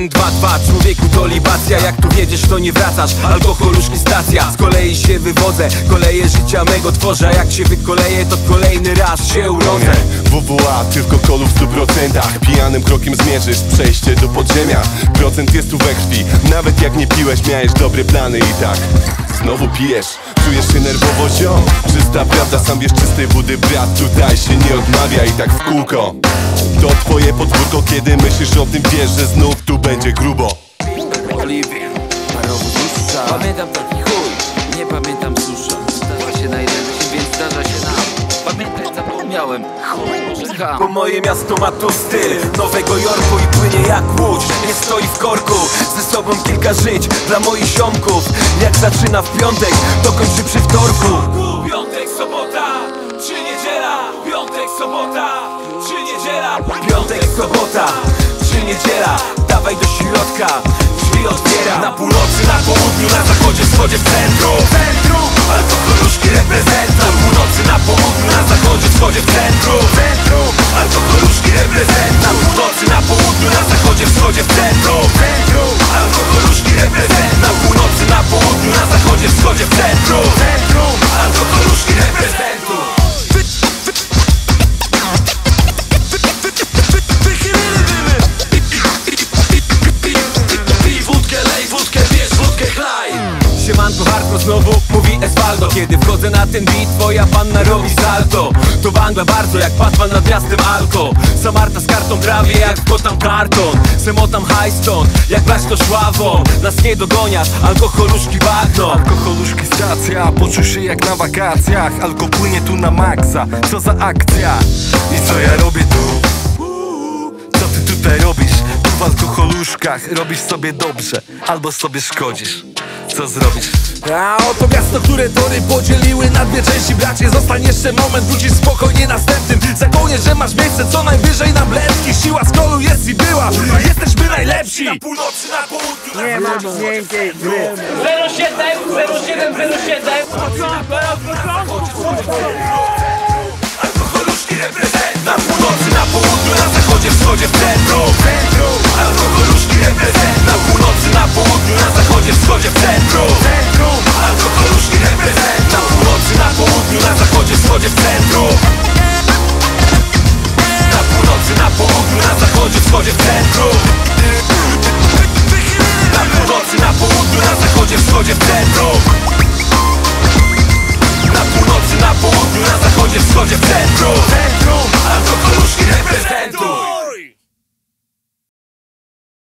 1, 2, 2, człowieku to libacja. Jak tu wiedziesz, to nie wracasz, alkoholuszki stacja. Z kolei się wywodzę, koleje życia mego tworzę. A jak się wykoleję, to kolejny raz się urodzę. WWA, tylko kolu w 100%. Pijanym krokiem zmierzysz przejście do podziemia. Procent jest tu we krwi, nawet jak nie piłeś, miałeś dobre plany i tak znowu pijesz. Czujesz się nerwowo, ziom? Czysta prawda, sam wiesz, czystej wody brat. Tutaj się nie odmawia i tak w kółko. To twoje podwórko, kiedy myślisz o tym, wiesz, że znów tu będzie grubo. Pamiętam taki chuj, nie pamiętam susza. Zdarza się najlepszy, więc zdarza się nam. Pamiętaj, zapomniałem, chuj, może ham. Bo moje miasto ma tu styl Nowego Jorku i płynie jak łódź. Nie stoi w korku, ze sobą kilka żyć dla moich ziomków. Jak zaczyna w piątek, to kończy przy wtorku. Piątek, sobota, czy niedziela? Piątek, sobota, czy niedziela? Piątek, sobota, czy niedziela? Dawaj do środka, drzwi otwiera. Na północy, na południu, na zachodzie, wschodzie, w centrum. Centrum, alkoholuszki reprezent. Na północy, na południu, na zachodzie, wschodzie, w centrum. Centrum, alkoholuszki reprezent. Na północy, na południu, na zachodzie, wschodzie, w centrum. Centrum, alkoholuszki reprezent. Na północy, na południu, na zachodzie, wschodzie, w centrum. Centrum, alkoholuszki reprezentu. Siemanko, hardcore znowu mówi Esfaldo. Kiedy wchodzę na ten beat, twoja panna robi salto. To wangla bardzo jak Batman nad miastem Alko. Samarta z kartą prawie jak tam karton. Semotam high stąd, jak brać to szławą. Nas nie dogoniasz, alkoholuszki bagno. Alkoholuszki stacja, poczuł się jak na wakacjach. Alko płynie tu na maksa, co za akcja. I co ja robię tu? Co ty tutaj robisz? Tu w alkoholuszkach robisz sobie dobrze, albo sobie szkodzisz. Co zrobisz? A oto miasto, które tory podzieliły na dwie części. Bracie, zostań jeszcze moment, wrócisz spokojnie następnym. Zapomniesz, że masz miejsce co najwyżej na bledki. Siła z kolu jest i była, jesteśmy najlepsi. Na północy, na południu, nie ma miękkiej gry. 07, 07. Alkoholuszki reprezent. Na północy, na południu, na zachodzie, wschodzie, w centrum. Centrum, alkoholuszki reprezent. Na północy, na południu, na zachodzie, wschodzie, w centrum. Centrum, alkoholuszki reprezent. Na północy, na południu, na zachodzie, wschodzie, w centrum. Na północy, na południu, na zachodzie, wschodzie, w centrum. Na północy, na południu, na zachodzie, wschodzie, w centrum. Na północy, na południu, na zachodzie, wschodzie, w centrum.